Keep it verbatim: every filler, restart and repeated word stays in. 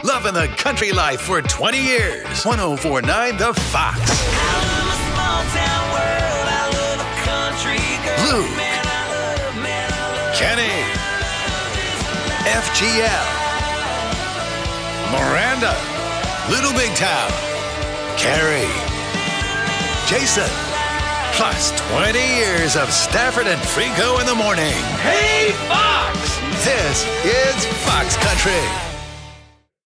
Loving the country life for twenty years. one oh four point nine The Fox. Luke. Kenny. F G L. Miranda. Little Big Town. Carrie. Jason. Plus twenty years of Stafford and Frico in the morning. Hey, Fox! This is Fox Country.